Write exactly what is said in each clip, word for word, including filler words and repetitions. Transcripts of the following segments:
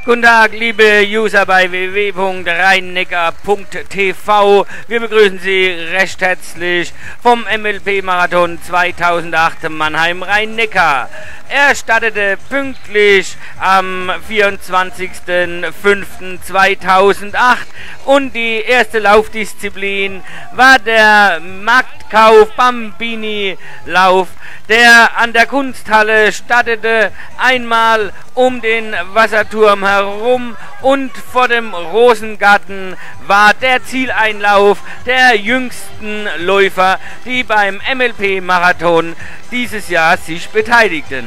Guten Tag, liebe User bei w w w punkt rhein neckar punkt t v. Wir begrüßen Sie recht herzlich vom M L P-Marathon zweitausendacht Mannheim-Rhein-Neckar. Er startete pünktlich am vierundzwanzigsten fünften zweitausendacht und die erste Laufdisziplin war der Marktkauf Bambini Lauf, der an der Kunsthalle startete, einmal um den Wasserturm herum, und vor dem Rosengarten war der Zieleinlauf der jüngsten Läufer, die beim M L P-Marathon dieses Jahr sich beteiligten.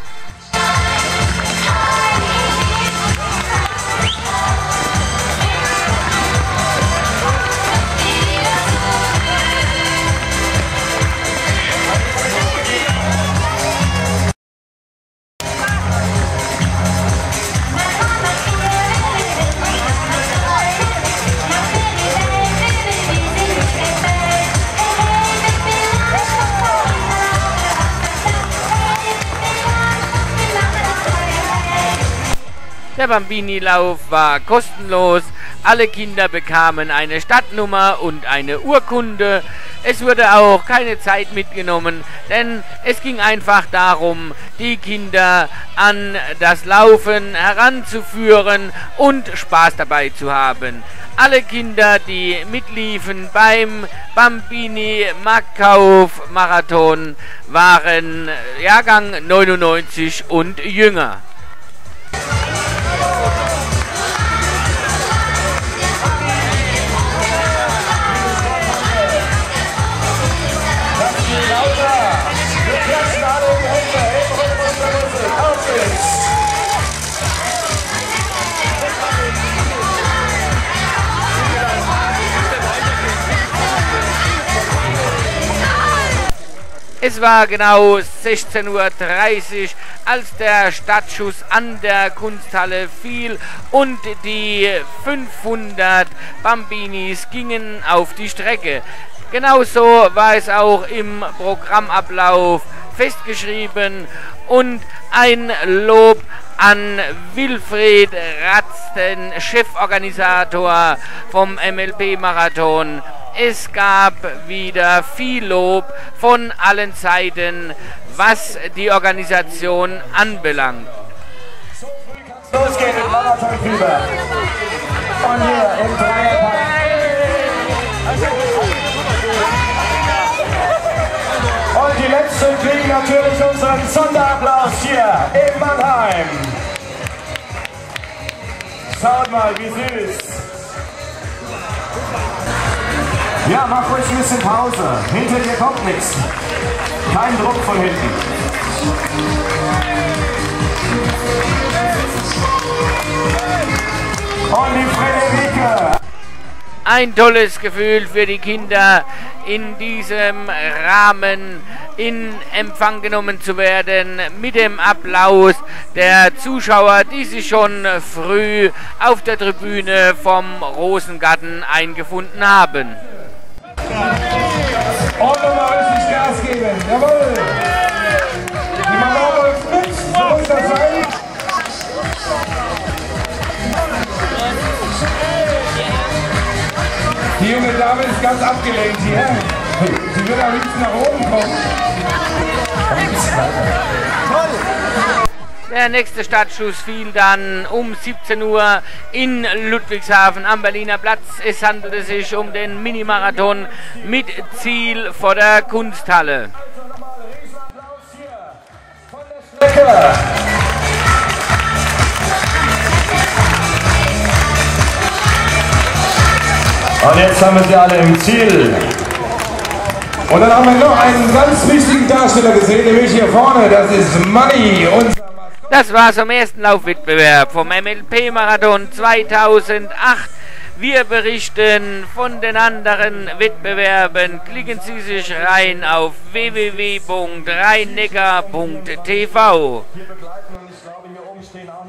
Der Bambini-Lauf war kostenlos, alle Kinder bekamen eine Stadtnummer und eine Urkunde. Es wurde auch keine Zeit mitgenommen, denn es ging einfach darum, die Kinder an das Laufen heranzuführen und Spaß dabei zu haben. Alle Kinder, die mitliefen beim Bambini-Marktkauf-Marathon, waren Jahrgang neunundneunzig und jünger. Es war genau sechzehn Uhr dreißig, als der Startschuss an der Kunsthalle fiel und die fünfhundert Bambinis gingen auf die Strecke. Genauso war es auch im Programmablauf festgeschrieben, und ein Lob an Wilfried Ratzen, Cheforganisator vom M L P-Marathon. Es gab wieder viel Lob von allen Seiten, was die Organisation anbelangt. Los geht's mit Marathonfieber. Und hier im Dreierpack. Und die Letzten kriegen natürlich unseren Sonderapplaus hier in Mannheim. Schaut mal, wie süß. Ja, mach ruhig ein bisschen Pause. Hinter dir kommt nichts. Kein Druck von hinten. Und die Friederike. Ein tolles Gefühl für die Kinder, in diesem Rahmen in Empfang genommen zu werden, mit dem Applaus der Zuschauer, die sich schon früh auf der Tribüne vom Rosengarten eingefunden haben. Und nochmal richtig Gas geben. Jawohl. Die Mama läuft mit. So muss das sein. Die junge Dame ist ganz abgelenkt hier. Sie wird am liebsten nach oben kommen. Der nächste Startschuss fiel dann um siebzehn Uhr in Ludwigshafen am Berliner Platz. Es handelte sich um den Minimarathon mit Ziel vor der Kunsthalle. Und jetzt haben wir sie alle im Ziel. Und dann haben wir noch einen ganz wichtigen Darsteller gesehen, nämlich hier vorne, das ist Money. Das war zum ersten Laufwettbewerb vom M L P-Marathon zweitausendacht. Wir berichten von den anderen Wettbewerben. Klicken Sie sich rein auf w w w punkt rhein neckar punkt t v.